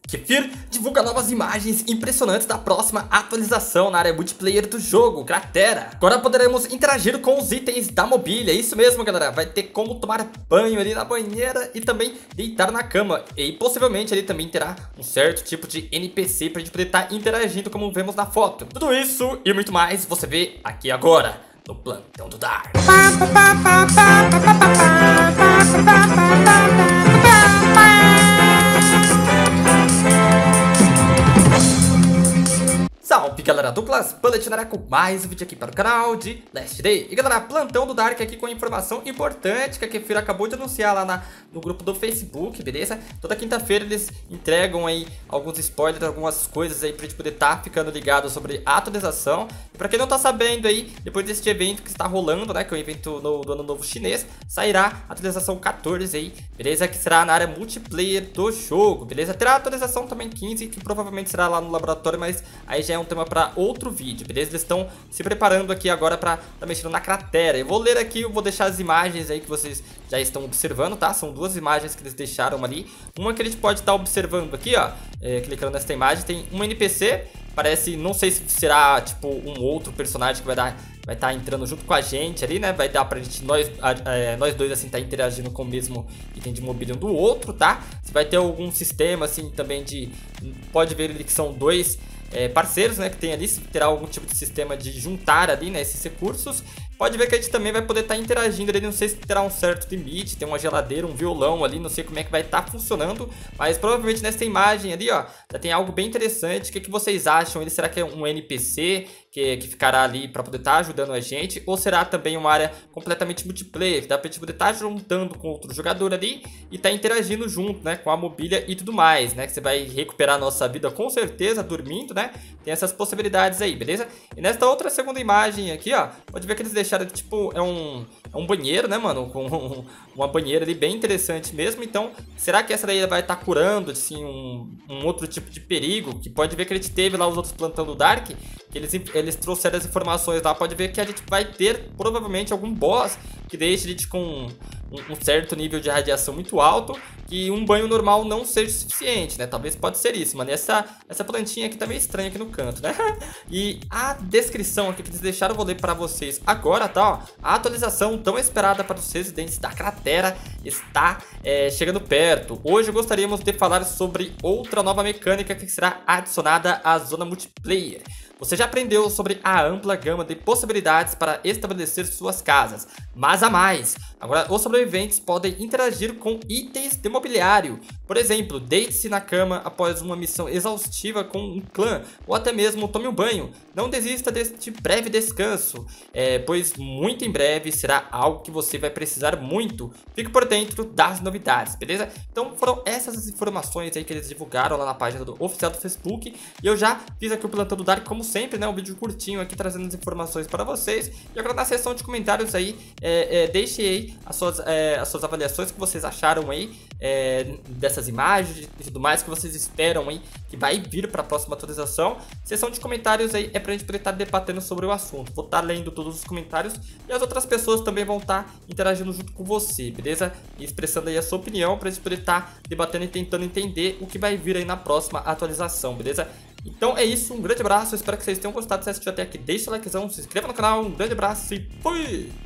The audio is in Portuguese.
Kefir divulga novas imagens impressionantes da próxima atualização na área multiplayer do jogo, Cratera. Agora poderemos interagir com os itens da mobília, isso mesmo galera, vai ter como tomar banho ali na banheira e também deitar na cama. E possivelmente ele também terá um certo tipo de NPC pra gente poder estar interagindo como vemos na foto. Tudo isso e muito mais você vê aqui agora, no Plantão do Dark. Salve galera, Douglas Bullet com mais um vídeo aqui para o canal de Last Day. E galera, Plantão do Dark aqui com informação importante que a Kefir acabou de anunciar lá no grupo do Facebook, beleza? Toda quinta-feira eles entregam aí alguns spoilers, algumas coisas aí pra gente poder estar ficando ligado sobre a atualização. E pra quem não tá sabendo aí, depois deste evento que está rolando, né, que é o evento do Ano Novo Chinês, sairá a atualização 14 aí, beleza? Que será na área multiplayer do jogo, beleza? Terá a atualização também 15, que provavelmente será lá no laboratório, mas aí já é um tema para outro vídeo, beleza? Eles estão se preparando aqui agora para tá mexendo na cratera. Eu vou ler aqui, eu vou deixar as imagens aí que vocês já estão observando, tá? São duas imagens que eles deixaram ali. Uma que a gente pode estar observando aqui, ó, clicando nessa imagem, tem um NPC, parece, não sei se será tipo um outro personagem que vai estar entrando junto com a gente ali, né? Vai dar pra gente, nós dois assim, tá interagindo com o mesmo item de mobília um do outro, tá? Você vai ter algum sistema assim também de, pode ver ali que são dois parceiros, né, que tem ali, terá algum tipo de sistema de juntar ali, né, esses recursos. Pode ver que a gente também vai poder estar interagindo ali, não sei se terá um certo limite, tem uma geladeira, um violão ali, não sei como é que vai estar funcionando, mas provavelmente nessa imagem ali, ó, já tem algo bem interessante. O que vocês acham? Ele será que é um NPC que ficará ali para poder estar ajudando a gente, ou será também uma área completamente multiplayer, que dá pra gente poder estar juntando com outro jogador ali e estar interagindo junto, né, com a mobília e tudo mais, né, que você vai recuperar a nossa vida com certeza dormindo, né, tem essas possibilidades aí, beleza? E nesta outra segunda imagem aqui, ó, pode ver que eles deixaram, tipo, é um banheiro, né, mano, com uma banheira ali bem interessante mesmo. Então, será que essa daí vai estar curando, assim, um outro tipo de perigo? Que pode ver que a gente teve lá os outros Plantão do Dark, que eles trouxeram as informações lá. Pode ver que a gente vai ter, provavelmente, algum boss que deixe a gente com um certo nível de radiação muito alto, que um banho normal não seja suficiente, né? Talvez pode ser isso, mano. Essa plantinha aqui tá meio estranha aqui no canto, né? E a descrição aqui que eles deixaram, eu vou ler pra vocês agora, tá? Ó, a atualização tão esperada para os residentes da cratera está chegando perto. Hoje gostaríamos de falar sobre outra nova mecânica que será adicionada à zona multiplayer. Você já aprendeu sobre a ampla gama de possibilidades para estabelecer suas casas, mas há mais. Agora, os sobreviventes podem interagir com itens de mobiliário. Por exemplo, deite-se na cama após uma missão exaustiva com um clã, ou até mesmo tome um banho. Não desista deste breve descanso, pois muito em breve será algo que você vai precisar muito. Fique por dentro das novidades, beleza? Então foram essas as informações aí que eles divulgaram lá na página oficial do Facebook. E eu já fiz aqui o Plantão do Dark, como sempre, né? Um vídeo curtinho aqui trazendo as informações para vocês. E agora na seção de comentários aí, deixe aí as suas avaliações, que vocês acharam aí dessas imagens e tudo mais, que vocês esperam aí que vai vir para a próxima atualização. Seção de comentários aí é pra gente poder estar debatendo sobre o assunto. Vou estar lendo todos os comentários e as outras pessoas também vão estar interagindo junto com você, beleza? E expressando aí a sua opinião pra gente poder estar debatendo e tentando entender o que vai vir aí na próxima atualização, beleza? Então é isso, um grande abraço, espero que vocês tenham gostado. Se assistiu até aqui, deixa o likezão, se inscreva no canal, um grande abraço e fui!